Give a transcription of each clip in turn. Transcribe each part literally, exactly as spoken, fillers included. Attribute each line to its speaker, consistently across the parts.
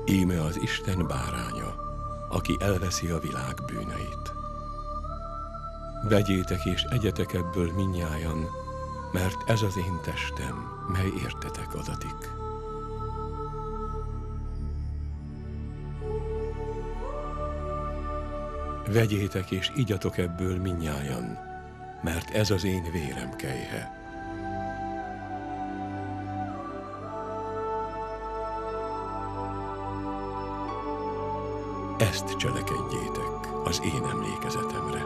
Speaker 1: Íme az Isten báránya, aki elveszi a világ bűneit. Vegyétek és egyetek ebből mindnyájan, mert ez az én testem, mely értetek adatik. Vegyétek és igyatok ebből mindnyájan, mert ez az én vérem kelyhe. Ezt cselekedjétek az én emlékezetemre.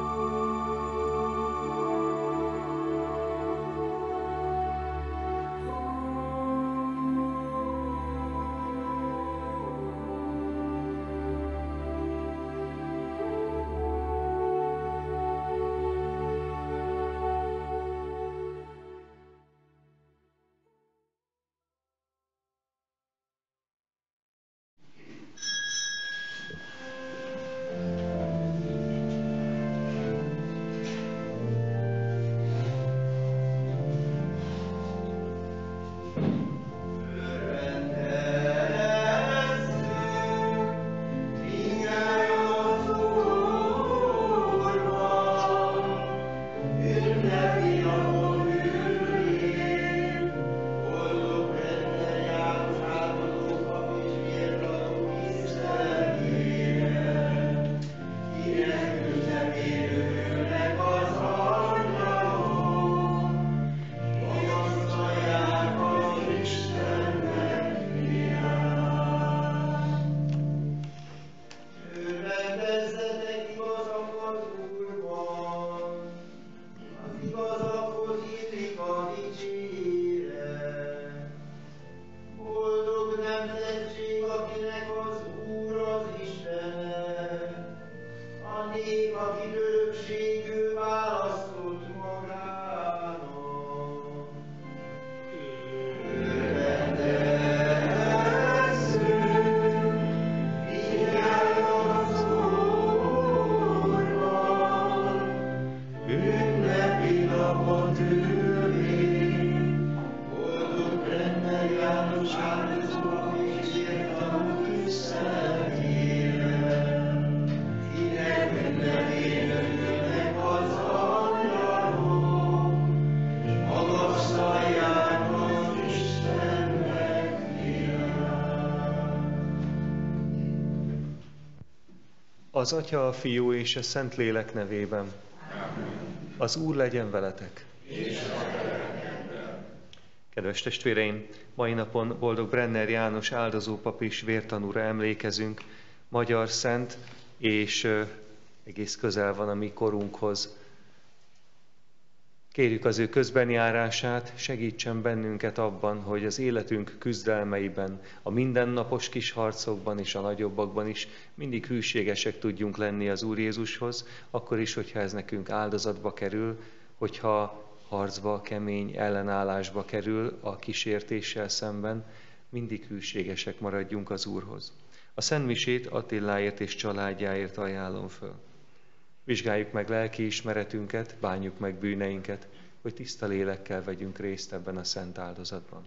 Speaker 2: Az Atya, a Fiú és a Szentlélek nevében. Az Úr legyen veletek. Kedves testvéreim, mai napon boldog Brenner János áldozópap és vértanúra emlékezünk, magyar szent, és uh, egész közel van a mi korunkhoz. Kérjük az ő közbenjárását, segítsen bennünket abban, hogy az életünk küzdelmeiben, a mindennapos kis harcokban és a nagyobbakban is mindig hűségesek tudjunk lenni az Úr Jézushoz, akkor is, hogyha ez nekünk áldozatba kerül, hogyha harcba, kemény ellenállásba kerül a kísértéssel szemben, mindig hűségesek maradjunk az Úrhoz. A szentmisét Attiláért és családjáért ajánlom föl. Vizsgáljuk meg lelkiismeretünket, bánjuk meg bűneinket, hogy tiszta lélekkel vegyünk részt ebben a szent áldozatban.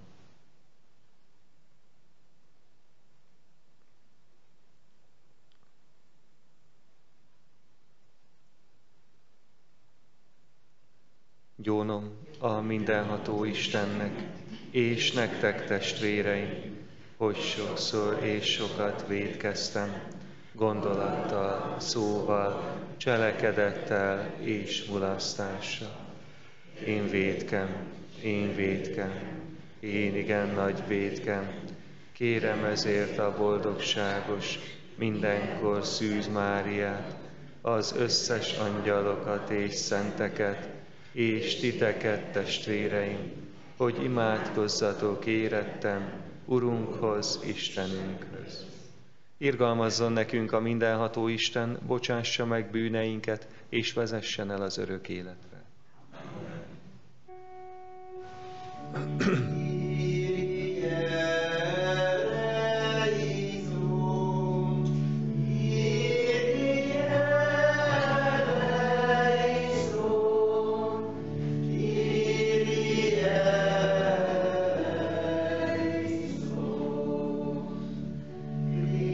Speaker 2: Gyónom a mindenható Istennek, és nektek testvéreim, hogy sokszor és sokat vétkeztem, gondolattal, szóval, cselekedettel és mulasztással. Én vétkem, én vétkem, én igen nagy vétkem, kérem ezért a boldogságos, mindenkor Szűz Máriát, az összes angyalokat és szenteket, és titeket, testvéreim, hogy imádkozzatok érettem Urunkhoz, Istenünkhöz. Irgalmazzon nekünk a mindenható Isten, bocsássa meg bűneinket, és vezessen el az örök életre.
Speaker 3: Yeah.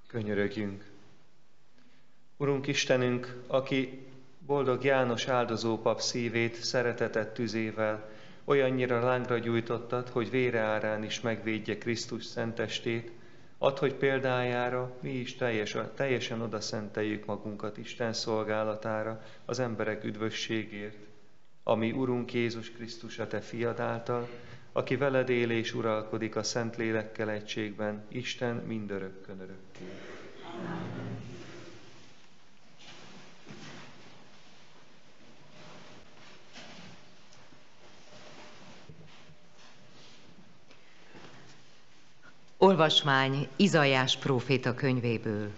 Speaker 2: Könyörögjünk. Urunk Istenünk, aki boldog János áldozópap szívét szeretetet tüzével olyannyira lángra gyújtottad, hogy vére árán is megvédje Krisztus szentestét, add, hogy példájára mi is teljes, teljesen odaszenteljük magunkat Isten szolgálatára, az emberek üdvösségért, ami Urunk Jézus Krisztus a Te fiad által, aki veled él és uralkodik a Szentlélekkel egységben, Isten mindörökkön örökké. Amen.
Speaker 3: Olvasmány Izaiás próféta könyvéből.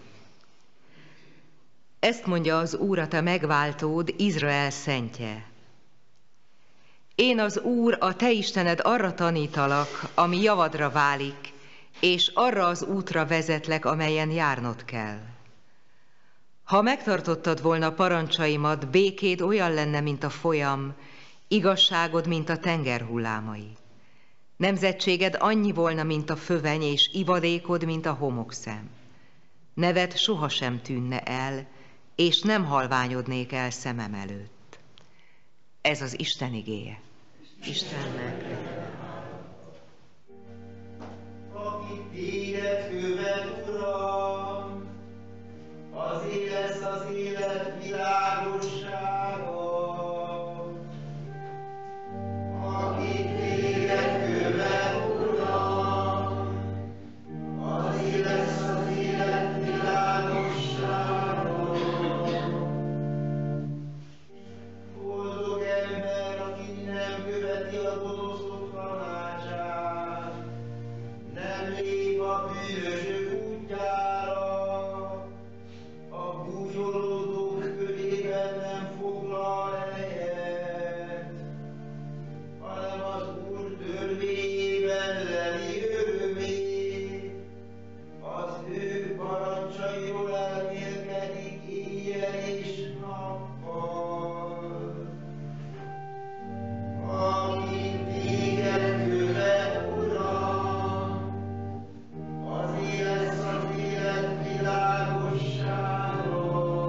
Speaker 3: Ezt mondja az Úr, a te megváltód, Izrael szentje. Én az Úr, a te Istened arra tanítalak, ami javadra válik, és arra az útra vezetlek, amelyen járnod kell. Ha megtartottad volna parancsaimat, békéd olyan lenne, mint a folyam, igazságod, mint a tenger hullámai. Nemzetséged annyi volna, mint a föveny, és ivadékod, mint a homokszem. Neved sohasem tűnne el, és nem halványodnék el szemem előtt. Ez az Isten igéje. Istennek.
Speaker 4: Aki téged követ, Uram, azért lesz az élet világossága. Aki téged követ, Uram, azért lesz az élet világossága. Boldog ember, aki nem követi a gonoszok tanácsát, nem lép a bűnösök útjára, a bújolódók körében nem foglal helyet, hanem az Úr törvényében leli örömét, az ő parancsairól elmélkedik éjjel és nappal. Aki téged követ, Uram, azért lesz az élet világossága.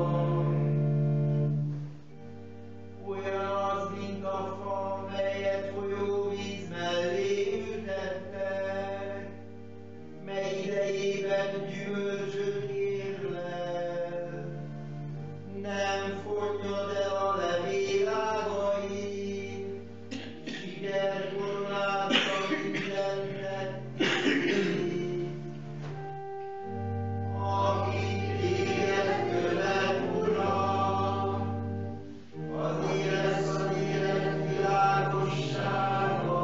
Speaker 4: Olyan az, mint a fa, melyet folyóvíz mellé ültettek, mely idejében gyümölcsöt érlel. Nem fonnyad el a levélágai, sikerkoronázza minden tettét. Aki téged követ, Uram, azért lesz az élet világossága.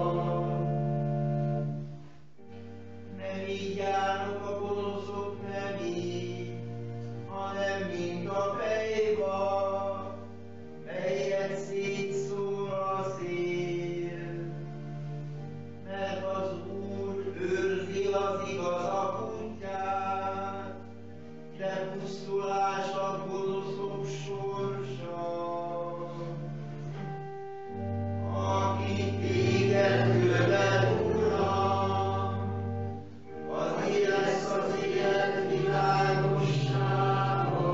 Speaker 4: Nem így járnak a gonoszok, nem így, hanem mint a fejva, melyet szétszór a szél. Mert az Úr őrzi az igazak útját, de pusztulás a gonoszok sorsa. Aki téged követ, Uram, azért lesz az élet világossága.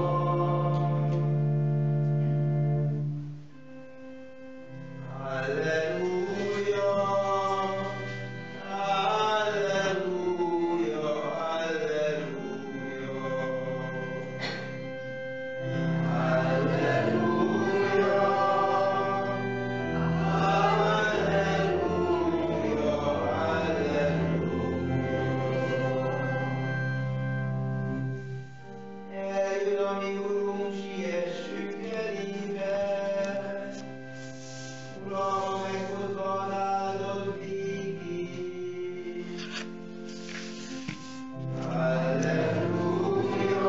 Speaker 4: Halleluja, halleluja, halleluja. Halleluja, halleluja, halleluja. Eljön a mi Urunk, siessünk elébe, Uram, meghozva az áldott békét. Halleluja,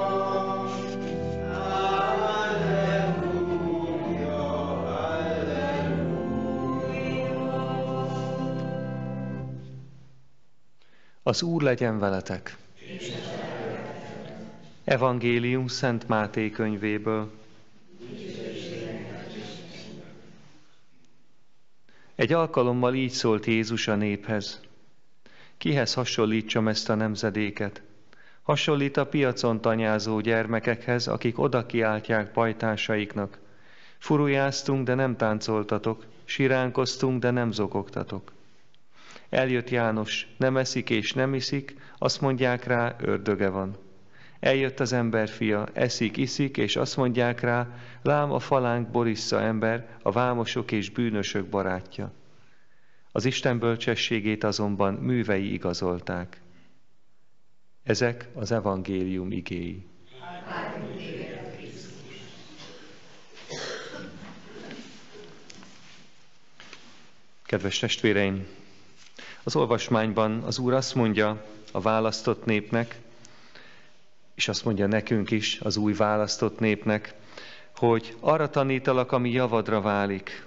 Speaker 4: halleluja, halleluja.
Speaker 2: Az Úr legyen veletek. Evangélium Szent Máté könyvéből. Egy alkalommal így szólt Jézus a néphez. Kihez hasonlítsam ezt a nemzedéket? Hasonlít a piacon tanyázó gyermekekhez, akik oda kiáltják pajtásaiknak: furujáztunk, de nem táncoltatok, siránkoztunk, de nem zokogtatok. Eljött János, nem eszik és nem iszik, azt mondják rá, ördöge van. Eljött az emberfia, eszik, iszik, és azt mondják rá, lám a falánk borissza ember, a vámosok és bűnösök barátja. Az Isten bölcsességét azonban művei igazolták. Ezek az evangélium igéi. Kedves testvéreim, az olvasmányban az Úr azt mondja a választott népnek, és azt mondja nekünk is, az új választott népnek, hogy arra tanítalak, ami javadra válik.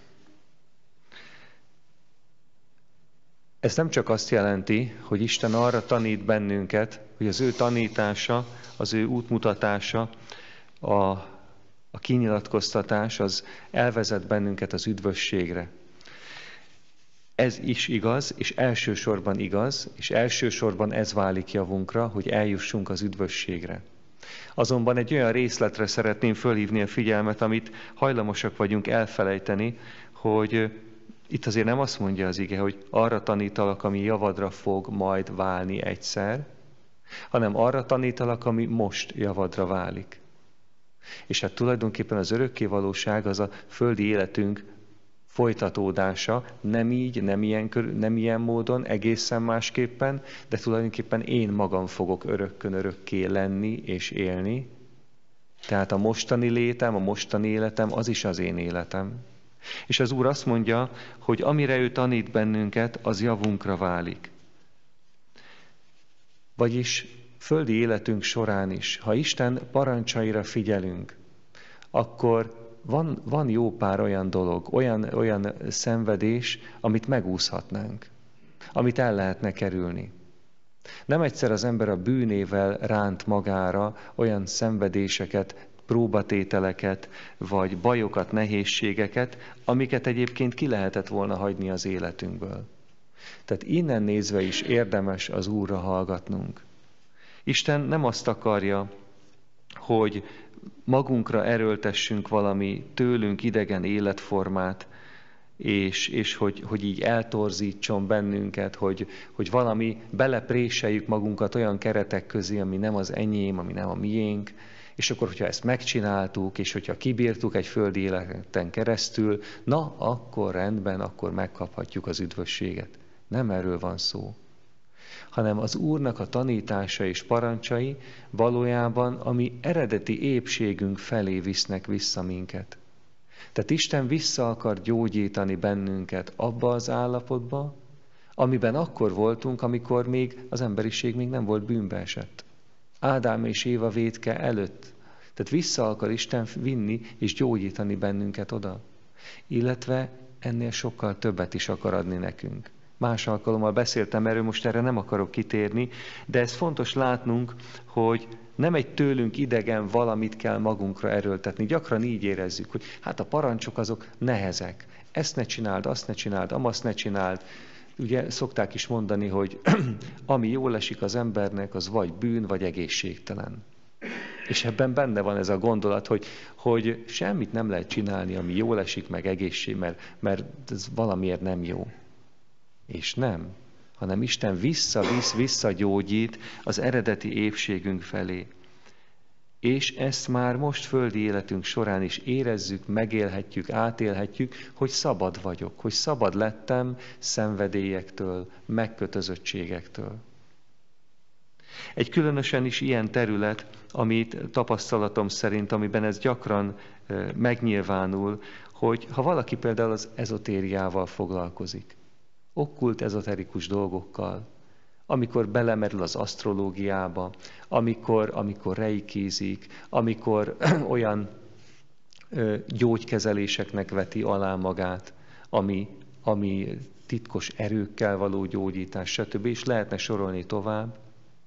Speaker 2: Ez nem csak azt jelenti, hogy Isten arra tanít bennünket, hogy az ő tanítása, az ő útmutatása, a, a kinyilatkoztatás, az elvezet bennünket az üdvösségre. Ez is igaz, és elsősorban igaz, és elsősorban ez válik javunkra, hogy eljussunk az üdvösségre. Azonban egy olyan részletre szeretném fölhívni a figyelmet, amit hajlamosak vagyunk elfelejteni, hogy itt azért nem azt mondja az ige, hogy arra tanítalak, ami javadra fog majd válni egyszer, hanem arra tanítalak, ami most javadra válik. És hát tulajdonképpen az örökké valóság az a földi életünk folytatódása, nem így, nem ilyen, nem ilyen módon, egészen másképpen, de tulajdonképpen én magam fogok örökkön örökké lenni és élni. Tehát a mostani létem, a mostani életem, az is az én életem. És az Úr azt mondja, hogy amire ő tanít bennünket, az javunkra válik. Vagyis földi életünk során is, ha Isten parancsaira figyelünk, akkor Van, van jó pár olyan dolog, olyan, olyan szenvedés, amit megúszhatnánk, amit el lehetne kerülni. Nem egyszer az ember a bűnével ránt magára olyan szenvedéseket, próbatételeket, vagy bajokat, nehézségeket, amiket egyébként ki lehetett volna hagyni az életünkből. Tehát innen nézve is érdemes az Úrra hallgatnunk. Isten nem azt akarja, hogy magunkra erőltessünk valami tőlünk idegen életformát, és, és hogy, hogy így eltorzítson bennünket, hogy, hogy valami belepréseljük magunkat olyan keretek közé, ami nem az enyém, ami nem a miénk, és akkor, hogyha ezt megcsináltuk, és hogyha kibírtuk egy földi életen keresztül, na, akkor rendben, akkor megkaphatjuk az üdvösséget. Nem erről van szó, hanem az Úrnak a tanítása és parancsai valójában a mi eredeti épségünk felé visznek vissza minket. Tehát Isten vissza akar gyógyítani bennünket abba az állapotba, amiben akkor voltunk, amikor még az emberiség még nem volt bűnbe esett. Ádám és Éva vétke előtt. Tehát vissza akar Isten vinni és gyógyítani bennünket oda. Illetve ennél sokkal többet is akar adni nekünk. Más alkalommal beszéltem erről, most erre nem akarok kitérni, de ez fontos látnunk, hogy nem egy tőlünk idegen valamit kell magunkra erőltetni. Gyakran így érezzük, hogy hát a parancsok azok nehezek. Ezt ne csináld, azt ne csináld, amazt ne csináld. Ugye szokták is mondani, hogy ami jól esik az embernek, az vagy bűn, vagy egészségtelen. És ebben benne van ez a gondolat, hogy, hogy semmit nem lehet csinálni, ami jól esik, meg egészség, mert, mert ez valamiért nem jó. És nem, hanem Isten visszavisz, visszagyógyít az eredeti épségünk felé. És ezt már most földi életünk során is érezzük, megélhetjük, átélhetjük, hogy szabad vagyok, hogy szabad lettem szenvedélyektől, megkötözöttségektől. Egy különösen is ilyen terület, amit tapasztalatom szerint, amiben ez gyakran megnyilvánul, hogy ha valaki például az ezotériával foglalkozik, okkult ezoterikus dolgokkal, amikor belemerül az asztrológiába, amikor, amikor reikizik, amikor olyan ö, gyógykezeléseknek veti alá magát, ami, ami titkos erőkkel való gyógyítás, stb. És lehetne sorolni tovább,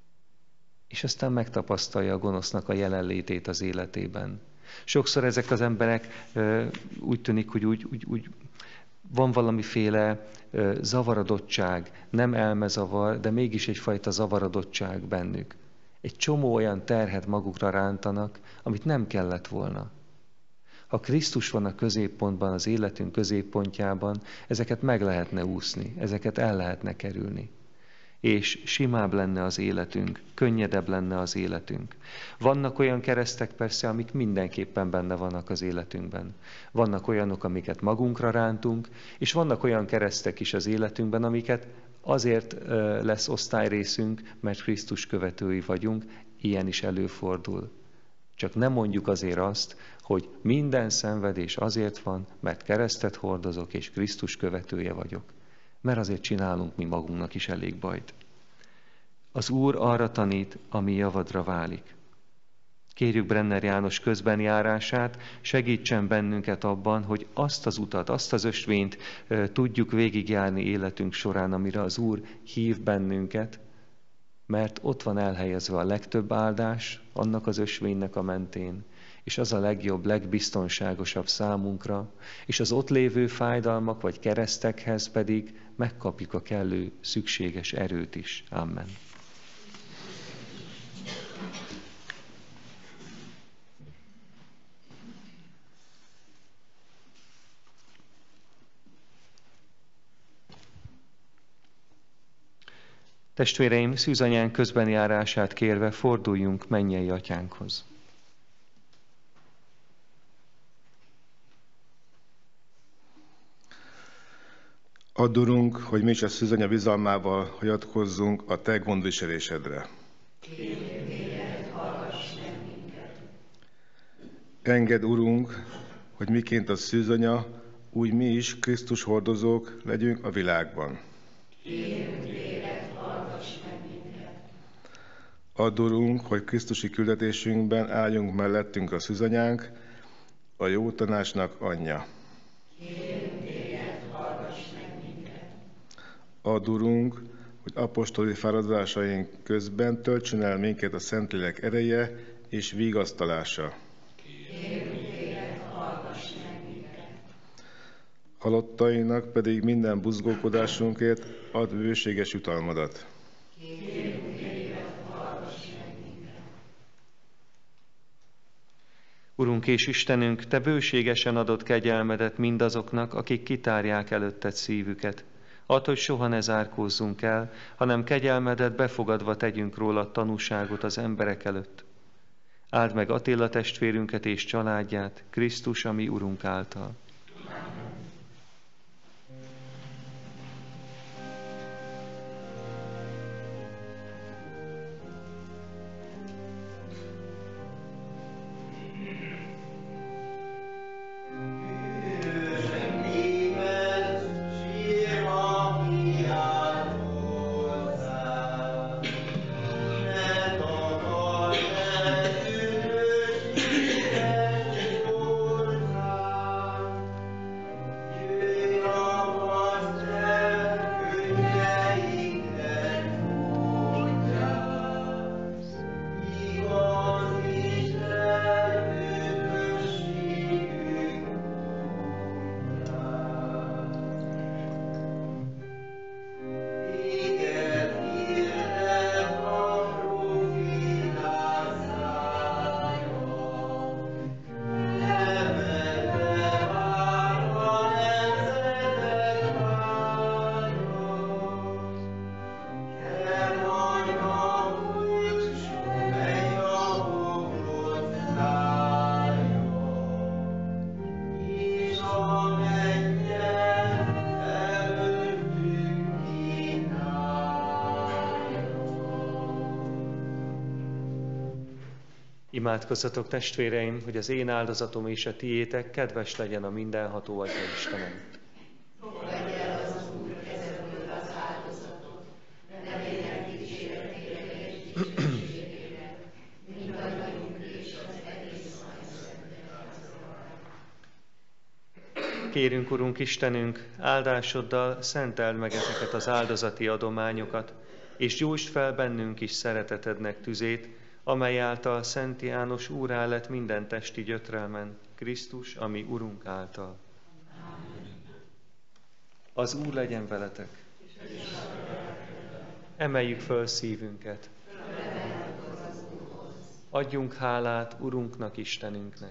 Speaker 2: és aztán megtapasztalja a gonosznak a jelenlétét az életében. Sokszor ezek az emberek ö, úgy tűnik, hogy úgy, úgy, úgy van valamiféle ö, zavarodottság, nem elmezavar, de mégis egyfajta zavarodottság bennük. egy csomó olyan terhet magukra rántanak, amit nem kellett volna. Ha Krisztus van a középpontban, az életünk középpontjában, ezeket meg lehetne úszni, ezeket el lehetne kerülni. És simább lenne az életünk, könnyedebb lenne az életünk. Vannak olyan keresztek persze, amik mindenképpen benne vannak az életünkben. Vannak olyanok, amiket magunkra rántunk, és vannak olyan keresztek is az életünkben, amiket azért lesz osztályrészünk, mert Krisztus követői vagyunk, ilyen is előfordul. Csak nem mondjuk azért azt, hogy minden szenvedés azért van, mert keresztet hordozok és Krisztus követője vagyok. Mert azért csinálunk mi magunknak is elég bajt. Az Úr arra tanít, ami javadra válik. Kérjük Brenner János közbenjárását, segítsen bennünket abban, hogy azt az utat, azt az ösvényt e, tudjuk végigjárni életünk során, amire az Úr hív bennünket, mert ott van elhelyezve a legtöbb áldás annak az ösvénynek a mentén, és az a legjobb, legbiztonságosabb számunkra, és az ott lévő fájdalmak vagy keresztekhez pedig megkapjuk a kellő szükséges erőt is. Amen. Testvéreim, szűzanyánk közbenjárását kérve forduljunk mennyei atyánkhoz.
Speaker 5: Add, Urunk, hogy mi is a szűzanya bizalmával hagyatkozzunk a Te gondviselésedre. Engedd, Urunk, hogy miként a szűzanya, úgy mi is Krisztus hordozók legyünk a világban. Add, Urunk, hogy Krisztusi küldetésünkben álljunk mellettünk a szűzanyánk, a jó tanácsnak anyja. Add, Urunk, hogy apostoli fáradozásaink közben töltsön el minket a Szentlélek ereje és vigasztalása. Halottainak pedig minden buzgókodásunkért add bőséges jutalmadat.
Speaker 2: Urunk és Istenünk, Te bőségesen adott kegyelmedet mindazoknak, akik kitárják előtted szívüket. Add, hogy soha ne zárkózzunk el, hanem kegyelmedet befogadva tegyünk róla tanúságot az emberek előtt. Áld meg Attila testvérünket és családját, Krisztus, a mi Urunk által. Imádkozzatok, testvéreim, hogy az én áldozatom és a tiétek kedves legyen a mindenható Atya Istenem. Kérünk, Urunk Istenünk, áldásoddal szenteld meg ezeket az áldozati adományokat, és gyújtsd fel bennünk is szeretetednek tüzét, amely által Szent János úrrá lett minden testi gyötrelmen, Krisztus, ami Urunk által. Az Úr legyen veletek. Emeljük föl szívünket. Adjunk hálát Urunknak, Istenünknek.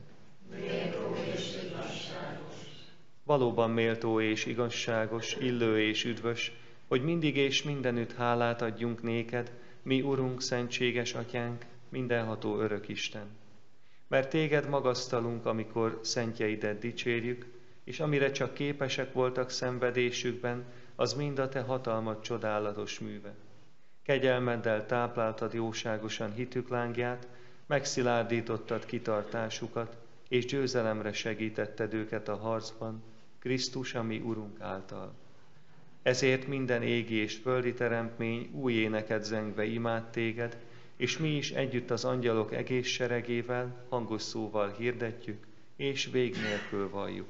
Speaker 2: Valóban méltó és igazságos, illő és üdvös, hogy mindig és mindenütt hálát adjunk néked, mi Urunk, szentséges Atyánk, mindenható örök Isten. Mert téged magasztalunk, amikor szentjeidet dicsérjük, és amire csak képesek voltak szenvedésükben, az mind a te hatalmad csodálatos műve. Kegyelmeddel tápláltad jóságosan hitük lángját, megszilárdítottad kitartásukat, és győzelemre segítetted őket a harcban, Krisztus, a mi Urunk által. Ezért minden égi és földi teremtmény új éneket zengve imád téged, és mi is együtt az angyalok egész seregével, hangos szóval hirdetjük, és vég nélkül valljuk.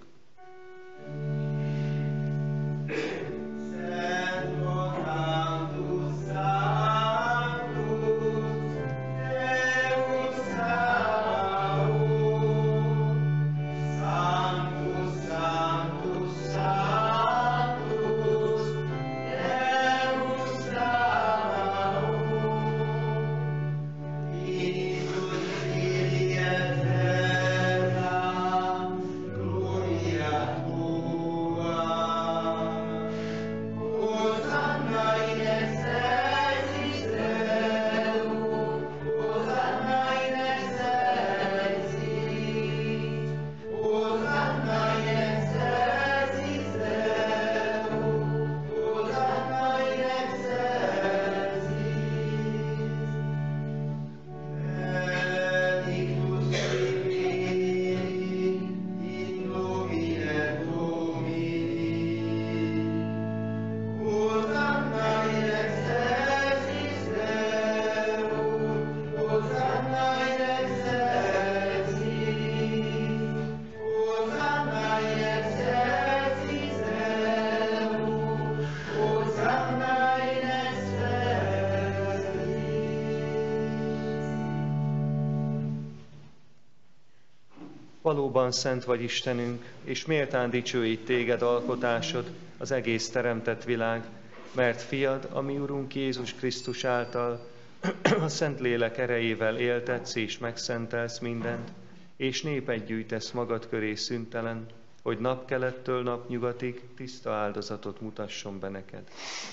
Speaker 2: Valóban szent vagy Istenünk, és méltán dicsőít téged alkotásod, az egész teremtett világ, mert fiad, a mi Urunk Jézus Krisztus által a Szentlélek erejével éltetsz és megszentelsz mindent, és népet gyűjtesz magad köré szüntelen, hogy napkelettől napnyugatig tiszta áldozatot mutasson be neked.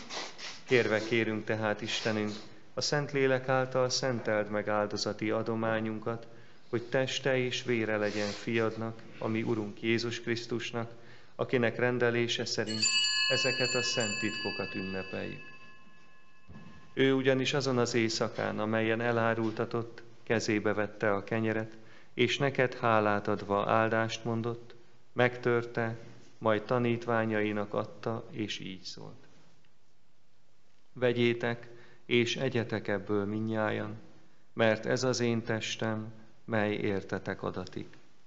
Speaker 2: Kérve kérünk tehát, Istenünk, a Szentlélek által szenteld meg áldozati adományunkat, hogy teste és vére legyen fiadnak, a mi Urunk Jézus Krisztusnak, akinek rendelése szerint ezeket a szent titkokat ünnepeljük. Ő ugyanis azon az éjszakán, amelyen elárultatott, kezébe vette a kenyeret, és neked hálát adva áldást mondott, megtörte, majd tanítványainak adta, és így szólt. Vegyétek, és egyetek ebből mindnyájan, mert ez az én testem, mely értetek adatik.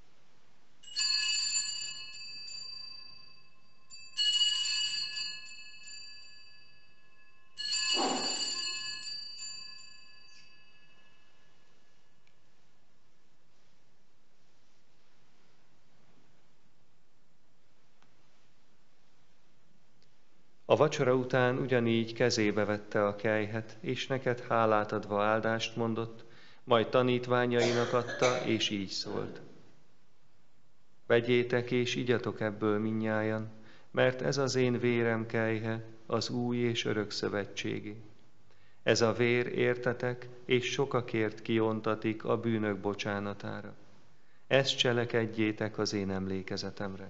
Speaker 2: A vacsora után ugyanígy kezébe vette a kelyhet, és neked hálát adva áldást mondott, majd tanítványainak adta, és így szólt. Vegyétek és igyatok ebből mindnyájan, mert ez az én vérem kelyhe, az új és örök szövetségi. Ez a vér értetek, és sokakért kiontatik a bűnök bocsánatára. Ezt cselekedjétek az én emlékezetemre.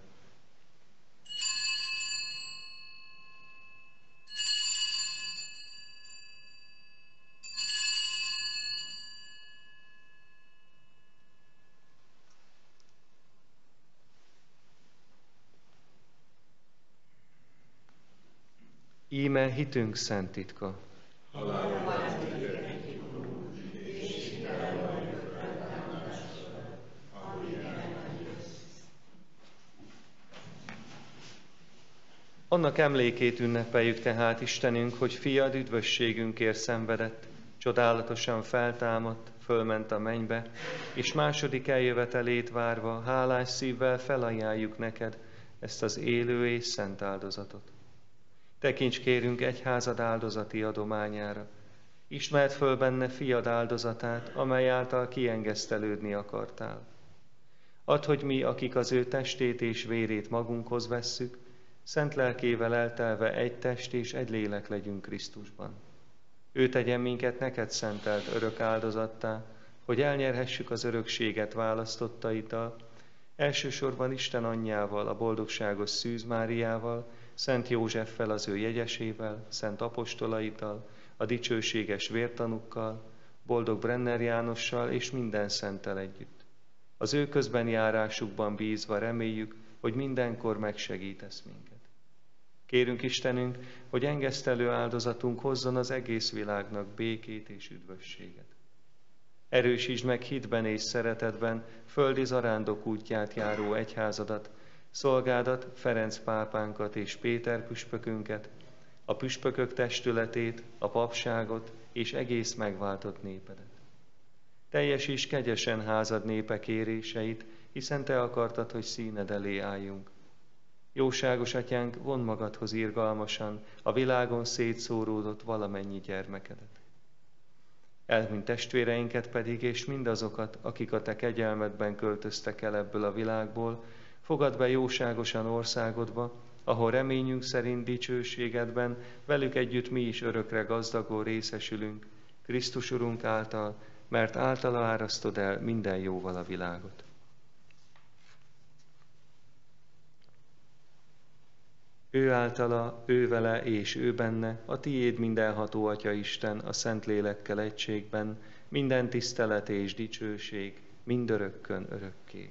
Speaker 2: Íme hitünk szent titka. Annak emlékét ünnepeljük tehát, Istenünk, hogy fiad üdvösségünkért szenvedett, csodálatosan feltámadt, fölment a mennybe, és második eljövetelét várva hálás szívvel felajánljuk neked ezt az élő és szent áldozatot. Tekints kérünk egyházad áldozati adományára, Ismerd föl benne fiad áldozatát, amely által kiengesztelődni akartál. Add, hogy mi, akik az ő testét és vérét magunkhoz vesszük, szent lelkével eltelve egy test és egy lélek legyünk Krisztusban. Ő tegyen minket neked szentelt örök áldozattá, hogy elnyerhessük az örökséget választottaital, elsősorban Isten anyjával, a boldogságos Szűz Máriával, Szent Józseffel, az ő jegyesével, szent apostolaital, a dicsőséges vértanukkal, boldog Brenner Jánossal és minden szenttel együtt. Az ő közben járásukban bízva reméljük, hogy mindenkor megsegítesz minket. Kérünk Istenünk, hogy engesztelő áldozatunk hozzon az egész világnak békét és üdvösséget. Erősítsd meg hitben és szeretetben földi zarándok útját járó egyházadat, szolgádat, Ferenc pápánkat és Péter püspökünket, a püspökök testületét, a papságot és egész megváltott népedet. Teljesíts kegyesen házad népe kéréseit, hiszen te akartad, hogy színed elé álljunk. Jóságos atyánk, vondd magadhoz irgalmasan a világon szétszóródott valamennyi gyermekedet. Elhunyt testvéreinket pedig, és mindazokat, akik a te kegyelmedben költöztek el ebből a világból, fogadd be jóságosan országodba, ahol reményünk szerint dicsőségedben velük együtt mi is örökre gazdagon részesülünk, Krisztus Urunk által, mert általa árasztod el minden jóval a világot. Ő általa, ő vele és ő benne, a tiéd mindenható Atya Isten, a Szent Lélekkel egységben, minden tisztelet és dicsőség, mindörökkön örökké.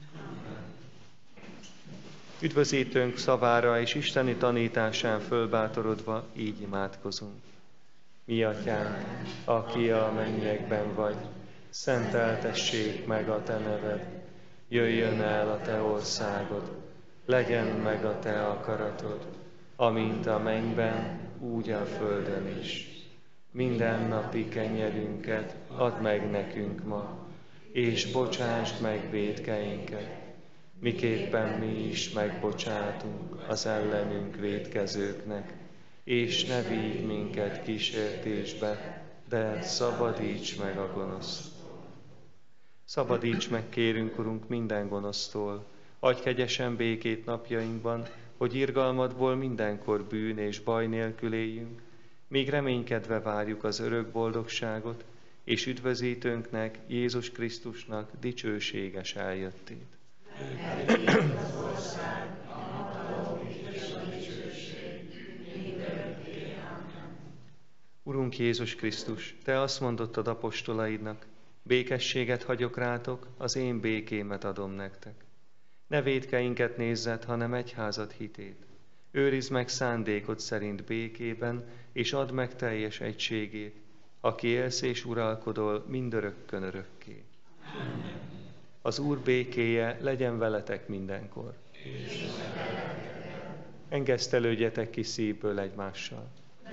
Speaker 2: Üdvözítőnk szavára és isteni tanításán fölbátorodva így imádkozunk. Mi atyánk, aki a mennyekben vagy, szenteltessék meg a te neved, jöjjön el a te országod, legyen meg a te akaratod, amint a mennyben, úgy a földön is. Minden napi kenyerünket add meg nekünk ma, és bocsásd meg vétkeinket, miképpen mi is megbocsátunk az ellenünk vétkezőknek, és ne vigy minket kísértésbe, de szabadíts meg a gonosztól. Szabadíts meg, kérünk, Urunk, minden gonosztól, adj kegyesen békét napjainkban, hogy irgalmadból mindenkor bűn és baj nélkül éljünk, míg reménykedve várjuk az örök boldogságot, és üdvözítőnknek, Jézus Krisztusnak dicsőséges eljöttét. Urunk Jézus Krisztus, te azt mondottad apostolaidnak, békességet hagyok rátok, az én békémet adom nektek. Ne vétkeinket nézzed, hanem egyházad hitét. Őrizd meg szándékod szerint békében, és add meg teljes egységét, aki élsz és uralkodol mindörökkön örökké. Amen. Az Úr békéje legyen veletek mindenkor. Engesztelődjetek ki szívből egymással.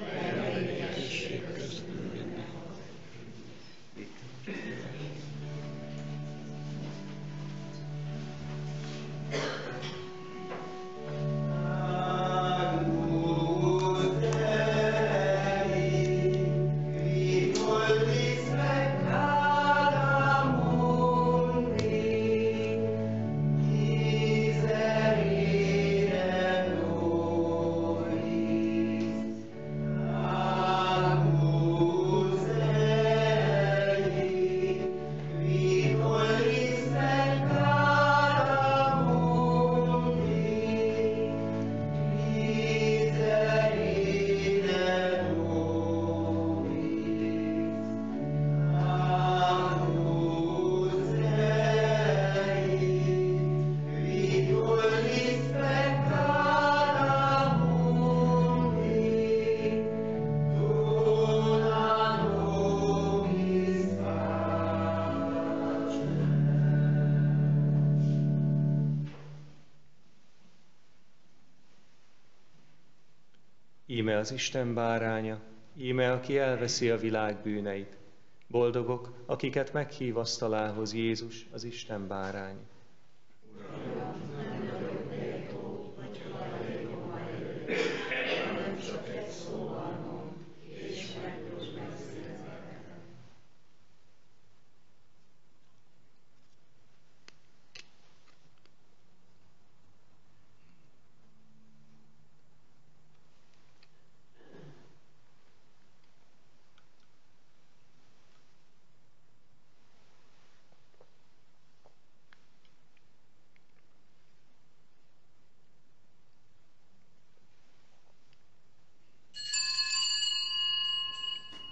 Speaker 2: Íme az Isten báránya, íme aki elveszi a világ bűneit. Boldogok, akiket meghív asztalához Jézus, az Isten báránya.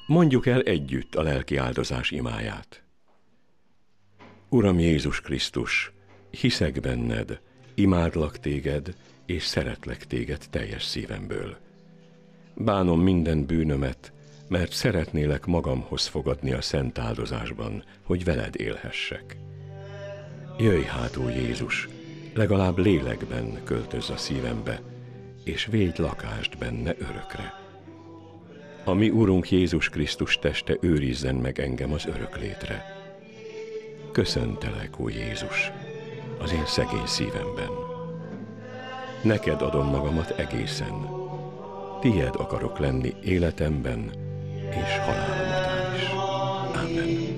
Speaker 1: Mondjuk el együtt a lelki áldozás imáját. Uram Jézus Krisztus, hiszek benned, imádlak téged, és szeretlek téged teljes szívemből. Bánom minden bűnömet, mert szeretnélek magamhoz fogadni a szent áldozásban, hogy veled élhessek. Jöjj hát, ó Jézus, legalább lélekben költözz a szívembe, és védj lakást benne örökre. A mi Urunk Jézus Krisztus teste őrizzen meg engem az öröklétre. Köszöntelek, ó Jézus, az én szegény szívemben. Neked adom magamat egészen. Tied akarok lenni életemben és halálom után is. Amen.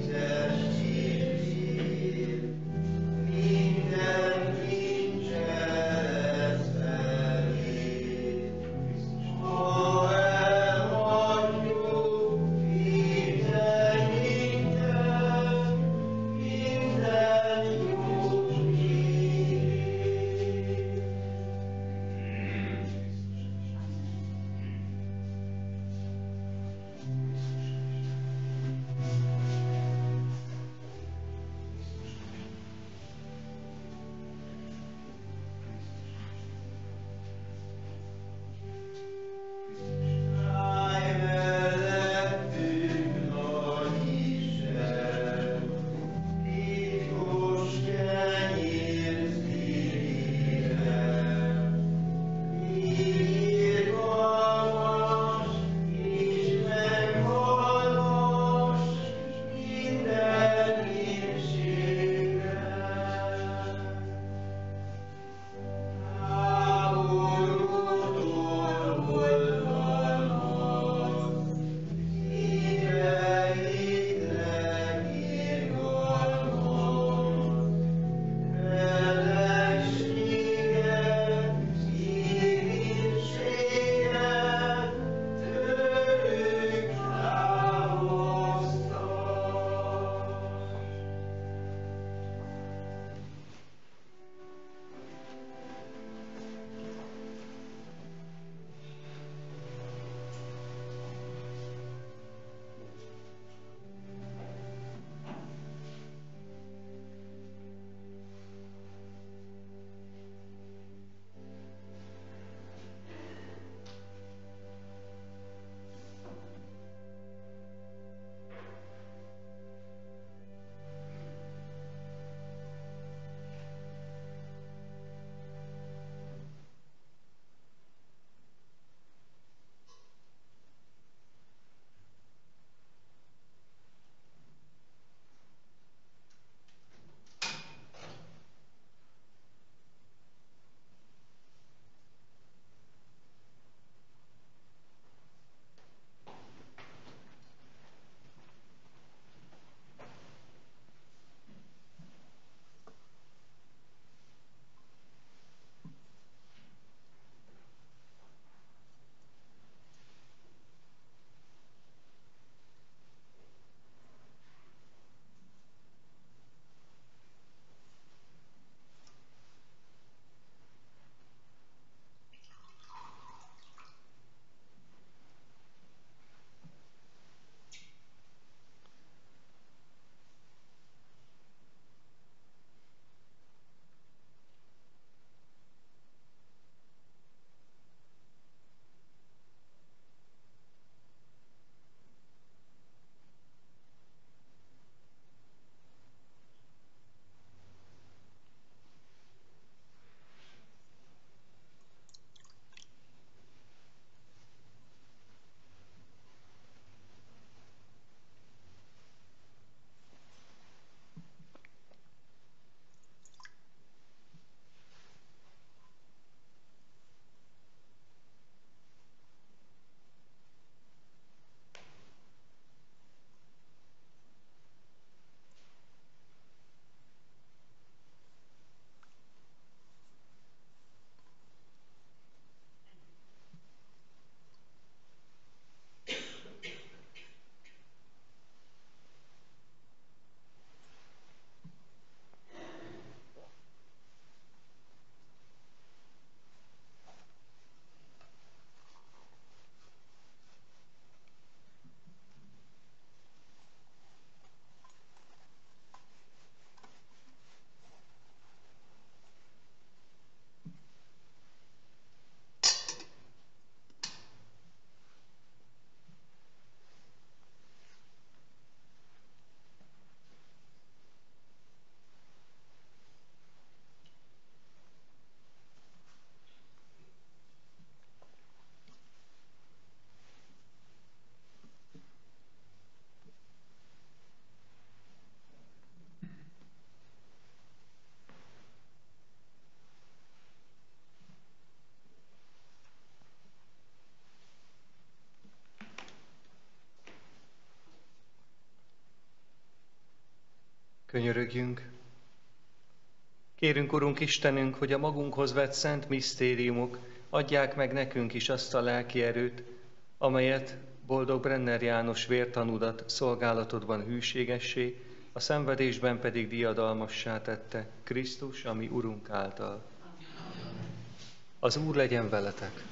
Speaker 2: Könyörögjünk! Kérünk, Urunk Istenünk, hogy a magunkhoz vett szent misztériumok adják meg nekünk is azt a lelki erőt, amelyet boldog Brenner János vértanúdat szolgálatodban hűségessé, a szenvedésben pedig diadalmassá tette Krisztus, ami Urunk által. Az Úr legyen veletek!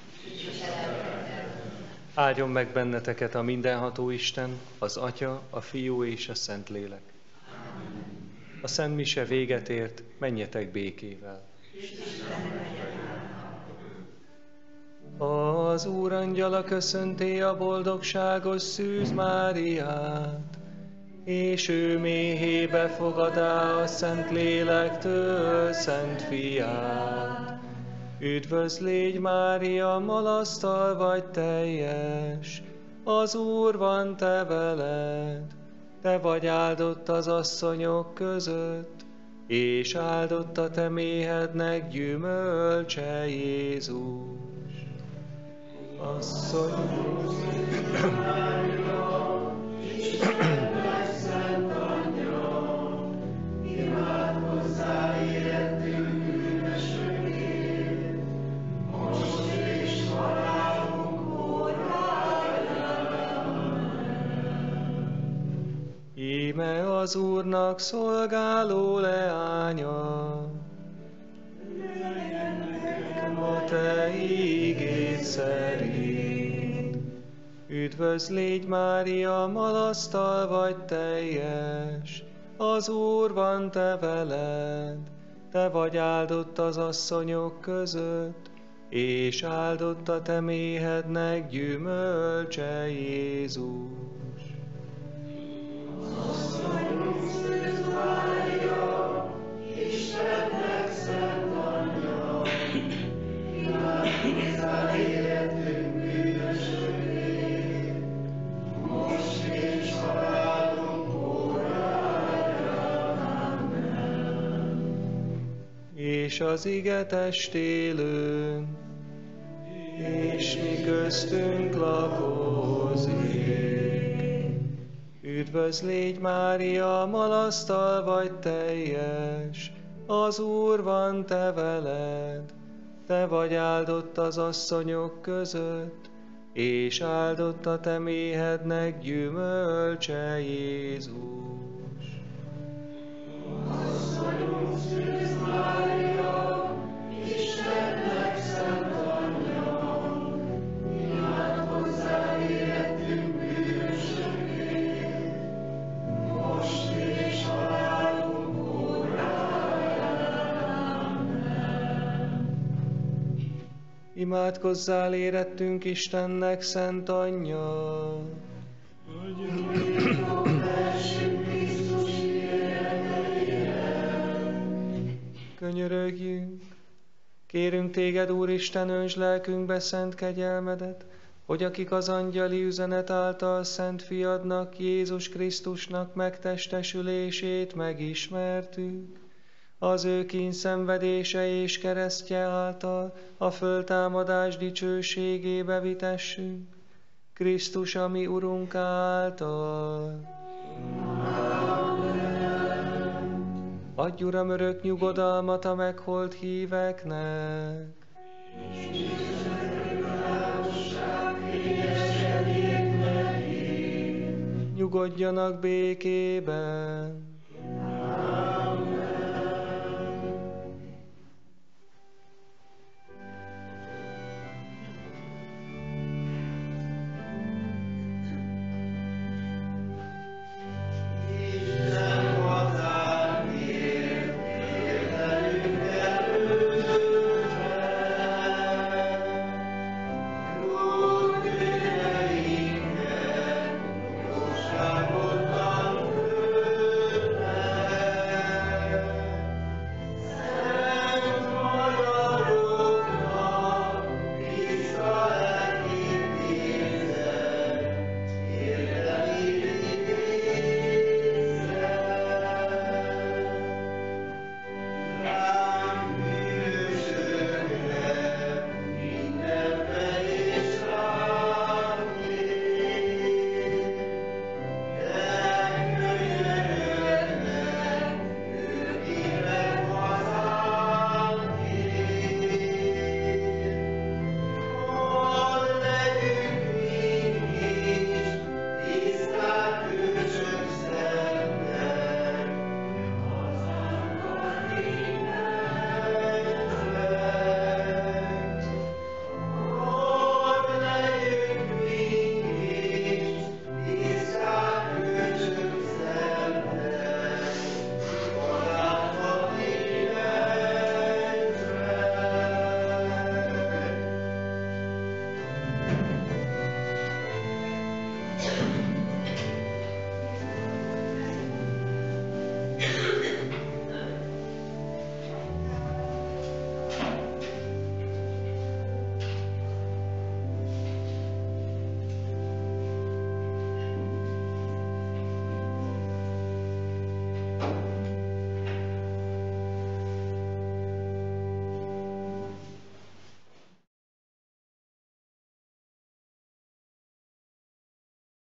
Speaker 2: Áldjon meg benneteket a mindenható Isten, az Atya, a Fiú és a Szentlélek. A Szent Mise véget ért, menjetek békével. Az Úr angyala köszönté a boldogságos Szűz Máriát, és ő méhébe fogadá a Szentlélektől Szent Fiát. Üdvözl légy, Mária, malasztal vagy teljes, az Úr van te veled. Te vagy áldott az asszonyok között, és áldott a te méhednek gyümölcse, Jézus. Asszonyok, Istennek szent anyja, imádkozzál érettünk bűnösökért, most és halálunk óráján. Íme az Úrnak szolgáló leánya, a te ígéd szerint. Üdvözl légy, Mária, malasztal vagy teljes, az Úr van te veled. Te vagy áldott az asszonyok között, és áldott a te méhednek gyümölcse, Jézus. Asszonyunk, Szűz Mária, Istennek szent anyja, imádkozzál érettünk bűnösökért, most és halálunk óráján. Amen. És az ige testélőn, és mi köztünk lakozik. Üdvözl légy, Mária, malasztal vagy teljes, az Úr van te veled. Te vagy áldott az asszonyok között, és áldott a te méhednek gyümölcse, Jézus. Asszonyunk, Szűz Mária, Istennek szent anyja, imádkozzál érettünk bűnösökért, most és halálunk óráján. Imádkozzál érettünk Istennek szent anyja. Könyörögjünk! Kérünk téged, Úristen, öntsd lelkünkbe szent kegyelmedet, hogy akik az angyali üzenet által Szent Fiadnak, Jézus Krisztusnak megtestesülését megismertük, az ő kínszenvedése és keresztje által a föltámadás dicsőségébe vitessünk, Krisztus, a mi Urunk által. Adj, Uram, örök nyugodalmat a meghalt híveknek. Nyugodjanak békében.